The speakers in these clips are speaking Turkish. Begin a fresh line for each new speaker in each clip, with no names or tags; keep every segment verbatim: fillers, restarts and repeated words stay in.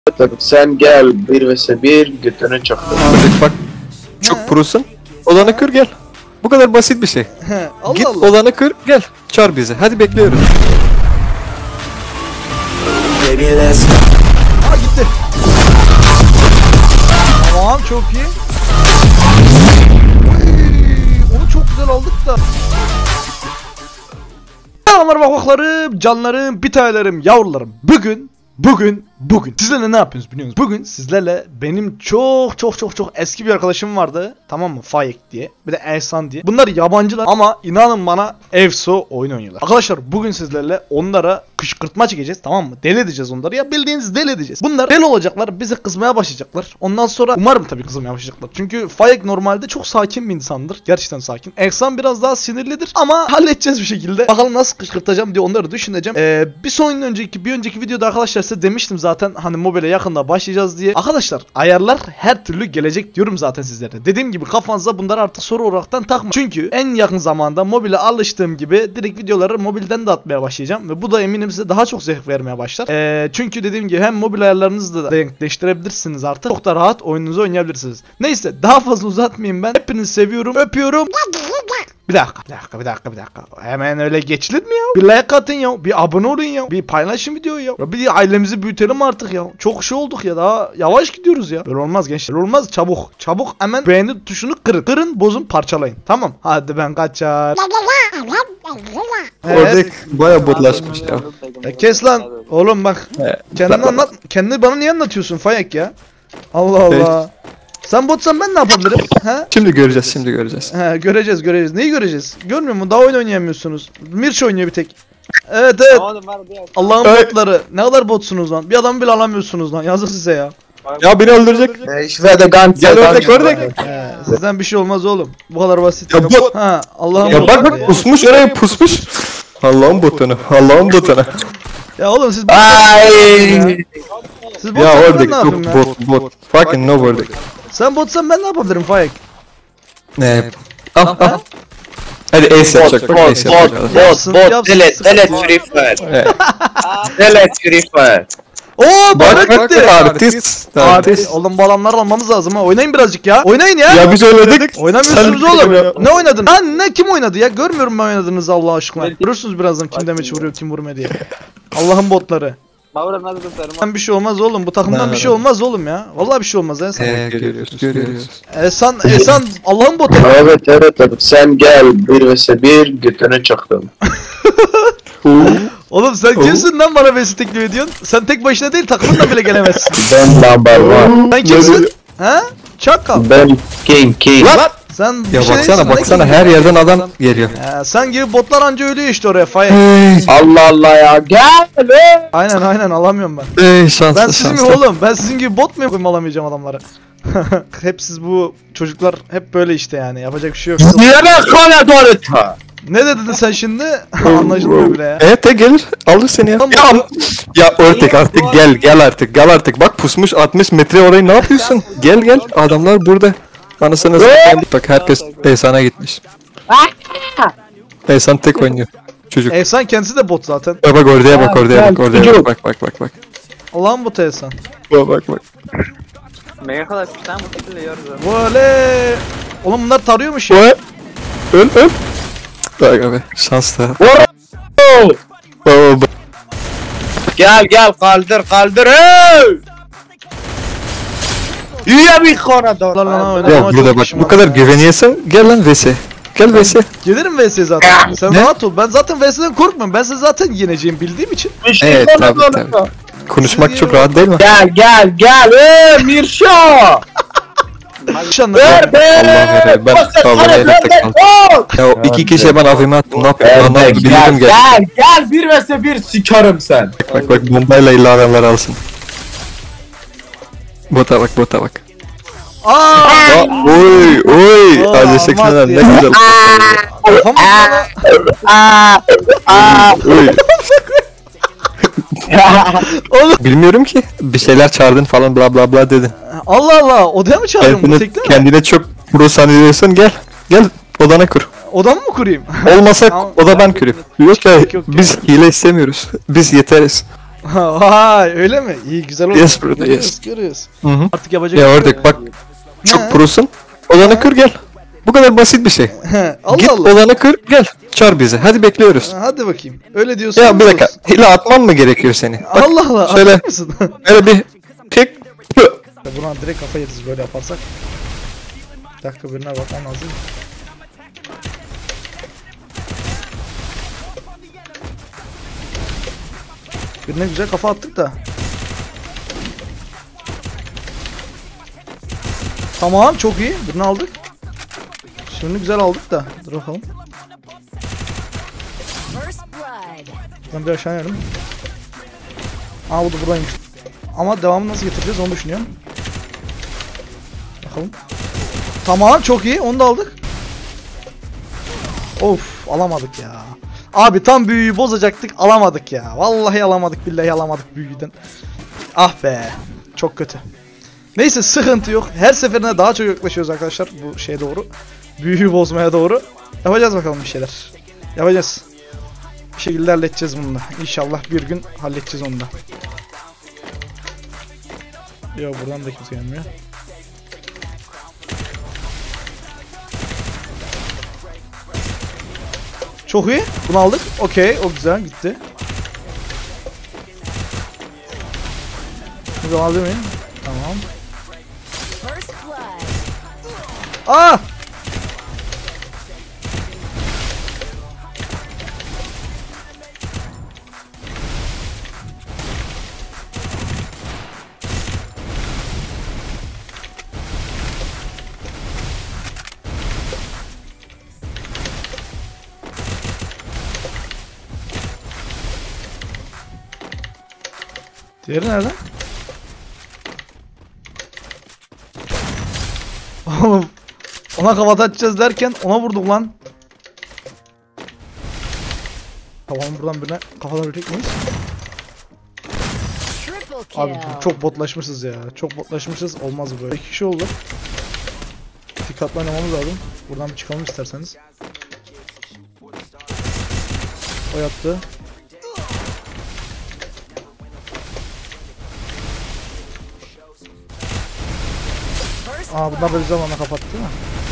Sen gel bir vs bir götüne çaktım.
Bak çok prosun. Odanı kır gel. Bu kadar basit bir şey.
Allah
Git
Allah.
odanı kır gel. Çağır bizi. Hadi bekliyoruz.
Aa gitti. Tamam çok iyi. Oy, onu çok güzel aldık da. Selamlar bakmaklarım, canlarım, bir tanelerim, yavrularım. Bugün Bugün, bugün sizlerle ne yapıyoruz biliyor musunuz? Bugün sizlerle benim çok çok çok çok eski bir arkadaşım vardı. Tamam mı? Faik diye. Bir de Ehsan diye. Bunlar yabancılar ama inanın bana Efso oyun oynuyorlar. Arkadaşlar bugün sizlerle onlara kışkırtma çekeceğiz, tamam mı? Deli edeceğiz onları ya, bildiğiniz deli edeceğiz. Bunlar deli olacaklar, bize kızmaya başlayacaklar. Ondan sonra umarım tabii kızmaya başlayacaklar. Çünkü Faik normalde çok sakin bir insandır. Gerçekten sakin. Ehsan biraz daha sinirlidir ama halledeceğiz bir şekilde. Bakalım nasıl kışkırtacağım diye onları düşüneceğim. Ee, bir son önceki bir önceki videoda arkadaşlar size demiştim zaten hani mobile yakında başlayacağız diye. Arkadaşlar ayarlar her türlü gelecek diyorum zaten sizlere. Dediğim gibi kafanıza bunları artık soru olaraktan takma. Çünkü en yakın zamanda mobile alıştığım gibi direkt videoları mobilden de atmaya başlayacağım ve bu da eminim size daha çok zevk vermeye başlar. Ee, çünkü dediğim gibi hem mobil ayarlarınızı da denkleştirebilirsiniz artık. Çok da rahat oyununuzu oynayabilirsiniz. Neyse daha fazla uzatmayayım ben. Hepinizi seviyorum, öpüyorum. Bir dakika, bir dakika, bir dakika, bir dakika. Hemen öyle geçilir mi ya? Bir like atın ya, bir abone olun ya, bir paylaşın videoyu ya. Ya bir ailemizi büyütelim artık ya. Çok şey olduk ya, daha yavaş gidiyoruz ya. Böyle olmaz gençler, böyle olmaz. Çabuk, çabuk hemen beğeni tuşunu kırın. Kırın, bozun, parçalayın. Tamam. Hadi ben kaçar.
Orada
Evet.
baya botlaşmış ya.
Ya kes lan. Oğlum bak. Kendini anlat. Kendini bana niye anlatıyorsun Fayak ya? Allah Allah. Sen botsan ben ne yapabilirim? He?
Şimdi göreceğiz, şimdi göreceğiz.
He, göreceğiz, göreceğiz. Neyi göreceğiz? Görmüyor musun? Daha oyun oynayamıyorsunuz. Mirç oynuyor bir tek. Evet evet. Allah'ın
Evet.
botları. Ne kadar botsunuz lan? Bir adamı bile alamıyorsunuz lan. Yazık size ya.
Ya beni öldürecek.
Ich werde ganz
Gel ördek, ördek.
He, sizden bir şey olmaz oğlum. Bu kadar basit.
Ya bot.
Ha, Allah'ın
Ya bak
botları
bak pusmuş oraya pusmuş. Allah'ın botunu, Allah'ın botunu.
Ya oğlum siz
Ay.
Siz
Ya
botsan ben
ördek,
ne yapayım
yok
ya?
bot, bot. Fucking no ördek.
Sen botsan ben ne yapabilirim Faik?
Ne? Al, al. Hadi ace
Bot,
yapacak, bak
bot,
ace
bot,
yapacak.
bot,
Yapsın,
bot,
yapsın,
delete,
sıkıntı
delete
yok.
free fire,
Evet.
delete free fire.
Oo bana
Bak bak
gitti.
artist,
Abi,
artist.
oğlum bu adamları almamız lazım ha. Oynayın birazcık ya. Oynayın ya.
Ya biz oynadık.
Oynamıyorsunuz
Sen-
oğlum. Ne oynadın? Ha ne kim oynadı ya? Görmüyorum ben oynadığınızı Allah aşkına. Görürsünüz birazdan kim demeç vuruyor kim vurmuyor diye. Allah'ın botları. Ben bir şey olmaz oğlum. Bu takımdan bir şey olmaz oğlum ya. Vallahi bir şey olmaz Ehsan.
Ee, görüyoruz, görüyoruz.
Ehsan, Ehsan Allah'ın botu.
Evet evet evet sen gel bir vs bir götüne çaktım.
Oğlum sen kimsin lan bana vs teklif ediyorsun? Sen tek başına değil takımınla bile gelemezsin.
Ben number one.
Sen kimsin? Ha? Çakal.
Ben king king.
Sen bir
Ya
şey
baksana,
değilsin lan
baksana
kim?
her yerden adam geliyor.
He, sen gibi botlar anca ölüyor işte oraya Faik.
Hey,
Allah Allah ya gel be.
Aynen aynen alamıyorum ben.
hey şanslı
Ben sizin mi
şanslı.
oğlum? Ben sizin gibi bot mu yapayım alamayacağım adamları? Hep siz bu çocuklar hep böyle işte yani yapacak bir şey yok.
Niye ben kana doğru?
Ne dedin sen şimdi? Anlaşılmıyor bile ya.
Evet de gelir alır seni ya.
Tamam.
Ya, ya örtek artık gel gel artık gel artık bak pusmuş altmış metre orayı ne yapıyorsun? Gel gel adamlar burada. Anasını satayım. Bak herkes Ehsan'a gitmiş. Ehsan tek oynuyor. Çocuk.
Ehsan kendisi de bot zaten.
Bak bak oraya bak oraya bak oraya bak bak bak bak bak.
Allah'ın botu Ehsan.
Bak bak bak.
Mega kadar bir tane mutlu yiyoruz abi.
Böyle. Oğlum bunlar tarıyormuş ya.
Öl öl öl. Bak abi şans da.
Oh!
Baba bak.
Gel gel kaldır kaldır hey! Yüye bir kana doğru.
Lan lan
Ya
oynamama
burada
çok
bak
işim
bu
var.
kadar güveniyorsan gel lan V S. Gel V S.
Gelirim V S zaten. Sen
Ne?
rahat ol. Ben zaten V S'den korkmuyorum. Ben sizi zaten yeneceğim bildiğim için.
Evet tabi tabi. Konuşmak çok rahat değil mi?
Gel gel gel hey Mirşa.
Hiç anlamıyorum.
Ver be.
Allah verir, ben kavramaya da tek kaldım. Ya o iki kişiye ben avime attım ne yapayım lan ne
Gel
yapayım
gel
bildim gel.
gel gel bir vs bir sikarım sen.
Bak bak bombayla illa adamlar alsın. Bota bak bota bak.
Aaa!
Aa, oy oy.
Aa,
Hadi seksenler ne
Mati ya.
güzel.
Tamam bana.
Oy.
Oğlum.
Bilmiyorum ki bir şeyler çağırdın falan bla bla bla dedin.
Allah Allah. Odaya mı çağırıyorum bunu
Kendine,
tekli mi?
kendine çok pro sanıyorsun gel. Gel odana kur.
Odamı mı kurayım?
Olmasa
Tamam.
oda ben kurayım. Yok ya
Yok, yok,
biz hile istemiyoruz. Biz yeteriz.
Vay öyle mi? İyi güzel oldu.
Yes brother,
Görüyoruz,
yes.
görüyoruz.
Hı hı.
Artık yapacak
Ya
bir şey
ördek
yok.
bak.
Ne?
Çok prosun. Olanı kır gel. Bu kadar basit bir şey.
Allah
Git
Allah.
olanı kır gel. Çağır bizi. Hadi bekliyoruz.
Ha, hadi bakayım. Öyle diyorsun.
Ya bir dakika. Hile atmam mı gerekiyor seni? Bak,
Allah Allah.
şöyle-
Atacak mısın?
böyle bir tek.
Buna direkt kafa yeriz böyle yaparsak. Bir dakika birine bakmam lazım. Birine güzel kafa attık da. Tamam çok iyi. Birini aldık. Şimdi güzel aldık da. Dur bakalım. Ben bir aşağı inelim. Aa bu da buradaymış. Ama devamını nasıl getireceğiz onu düşünüyorum. Bakalım. Tamam çok iyi onu da aldık. Of alamadık ya. Abi tam büyüyü bozacaktık alamadık ya. Vallahi alamadık billahi alamadık büyüden. Ah be çok kötü. Neyse sıkıntı yok. Her seferine daha çok yaklaşıyoruz arkadaşlar bu şeye doğru. Büyüyü bozmaya doğru. Yapacağız bakalım bir şeyler. Yapacağız. Bir şekilde halledeceğiz bunu da. İnşallah bir gün halledeceğiz onu da. Yok buradan da kimse gelmiyor. Çok iyi. Bunu aldık. Okey. O güzel. Gitti. Bunu alabilir miyim? Tamam. Aa! Diğeri nerede? Oğlum ona kafa atacağız derken ona vurduk lan. Tamam buradan birine kafadan ölecek miyiz? Abi çok botlaşmışız ya. Çok botlaşmışız. Olmaz bu böyle. İki kişi oldu. Dikkatli oynamamız lazım. Buradan bir çıkalım isterseniz. O yaptı. Aa bunlar da bir zamanla kapattı değil mi?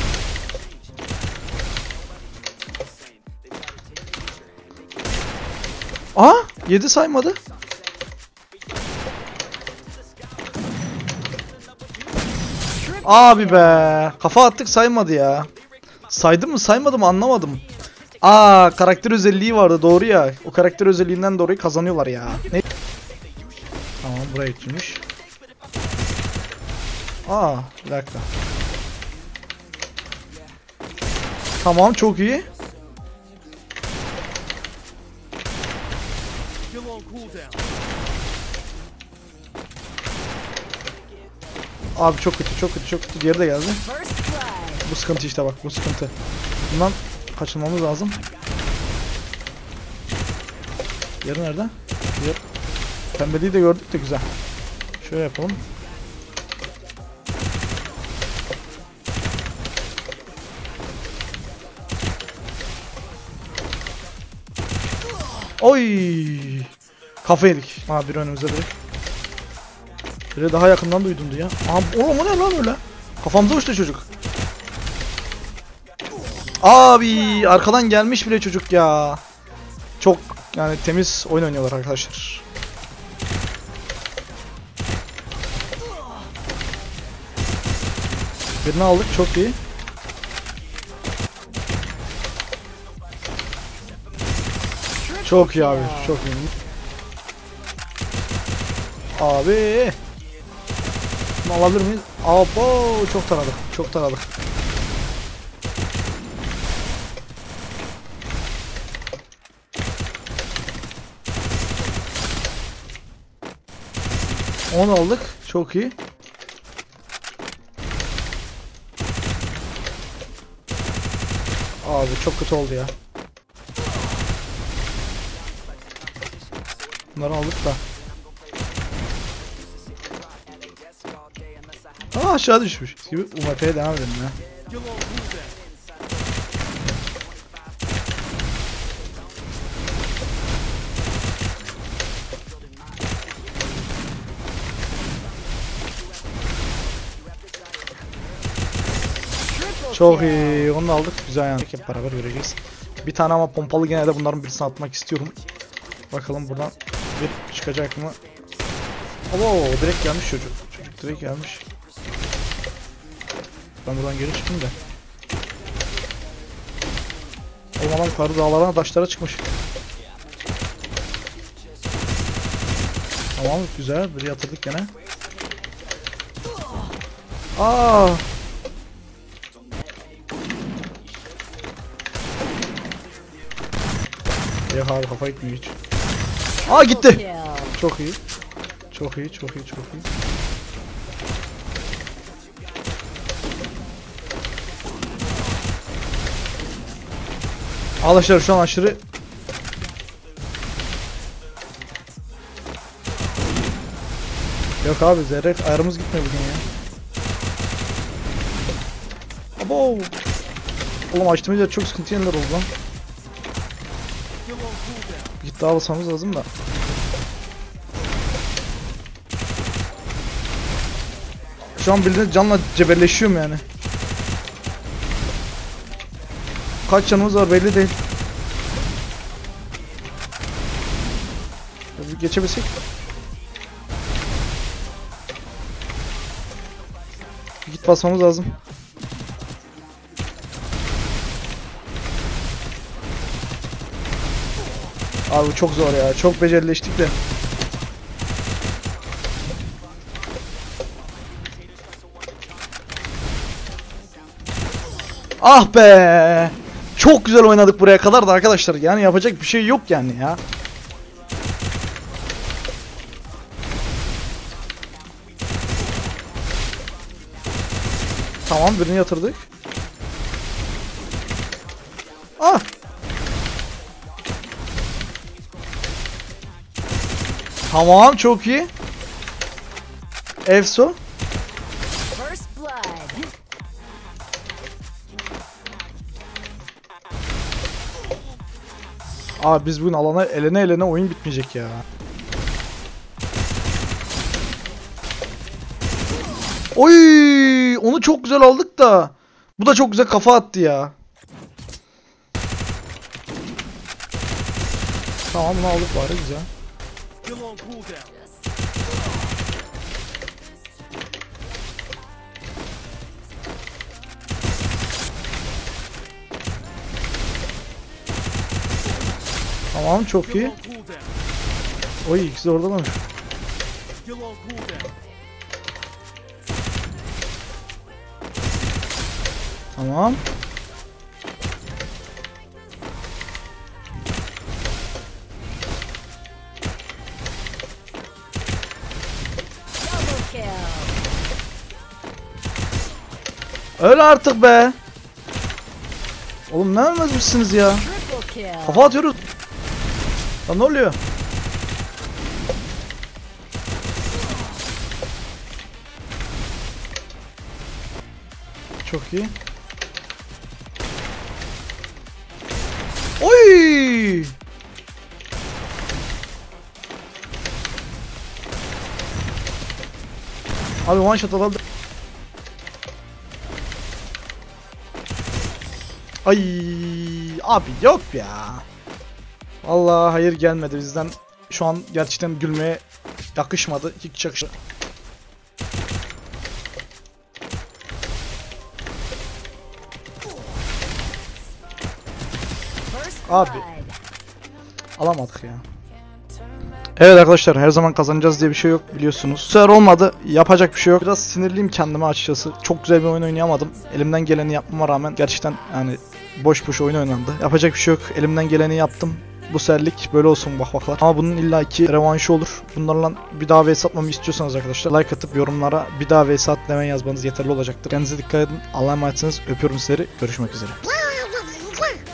Aa yedi saymadı. Abi be kafa attık saymadı ya. Saydı mı saymadı mı anlamadım. Aa karakter özelliği vardı doğru ya. O karakter özelliğinden dolayı kazanıyorlar ya. Ne? Tamam buraya geçmiş. Aa bir dakika. Tamam çok iyi. Abi çok kötü çok kötü çok kötü geri de geldi. Bu sıkıntı işte bak bu sıkıntı. Bundan kaçınmamız lazım. Yeri nerede? Yer. Pembeliği de gördük de güzel. Şöyle yapalım. Oy! Kafa yedik. Aa biri önümüzde direkt. Biri daha yakından duydumdu ya. Aa oğlum o ne lan öyle? Kafamıza uçtu çocuk. Abi arkadan gelmiş bile çocuk ya. Çok yani temiz oyun oynuyorlar arkadaşlar. Birini aldık çok iyi. Çok iyi abi çok iyi. Abi. Bunu alabilir miyiz? Abo çok taradık çok taradık. on aldık. Çok iyi. Abi çok kötü oldu ya. Bunları aldık da. Aa aşağı düşmüş gibi U M P'ye devam edelim ya. Çok iyi. Onu da aldık. Güzel yani. Hep beraber göreceğiz. Bir tane ama pompalı gene de bunların birisini atmak istiyorum. Bakalım buradan bir çıkacak mı? Oo, direkt gelmiş çocuk. Çocuk direkt gelmiş. Ben buradan geri çıkayım da. Oğlum adam yukarı dağlara, taşlara çıkmış. Tamam, güzel. Biri yatırdık gene. Aa! Yok abi, kafa gitmiyor hiç. Aa, gitti. Çok iyi. Çok iyi, çok iyi, çok iyi. Arkadaşlar şu an aşırı yok abi, zerre ayarımız gitmiyor bugün ya. Abo. Oğlum açtığımız yer çok sıkıntı yerler oldu lan. Git daha alsamız lazım da. Şu an bildiğiniz canla cebelleşiyorum yani. Kaç canımız var belli değil. Bir geçebilsek. Git basmamız lazım. Abi bu çok zor ya. Çok becerileştik de. Ah be! Çok güzel oynadık buraya kadar da arkadaşlar. Yani yapacak bir şey yok yani ya. Tamam, birini yatırdık. Ah! Tamam, çok iyi. Efso. Abi biz bugün alana elene elene oyun bitmeyecek ya. Oy, onu çok güzel aldık da. Bu da çok güzel kafa attı ya. Tamam, bunu aldık bari, güzel. Tamam, çok iyi. Oy, ikisi orada mı? Tamam. Öyle artık be. Oğlum ne ölmezmişsiniz ya. Kafa atıyoruz. Lan ne oluyor? Çok iyi. Oy! Abi one shot aldı. Ay abi, yok ya. Vallahi hayır gelmedi bizden. Şu an gerçekten gülmeye yakışmadı. Hiç yakışmadı. Abi alamadık ya. Evet arkadaşlar, her zaman kazanacağız diye bir şey yok biliyorsunuz. Bu sefer olmadı, yapacak bir şey yok. Biraz sinirliyim kendime açıkçası. Çok güzel bir oyun oynayamadım. Elimden geleni yapmama rağmen gerçekten yani boş boş oyun oynandı. Yapacak bir şey yok. Elimden geleni yaptım. Bu seferlik böyle olsun bak baklar. Ama bunun illaki revanşı olur. Bunlarla bir daha vs atmamı istiyorsanız arkadaşlar like atıp yorumlara bir daha vs at demeyi yazmanız yeterli olacaktır. Kendinize dikkat edin. Allah'a emanetsiniz. Öpüyorum sizleri. Görüşmek üzere.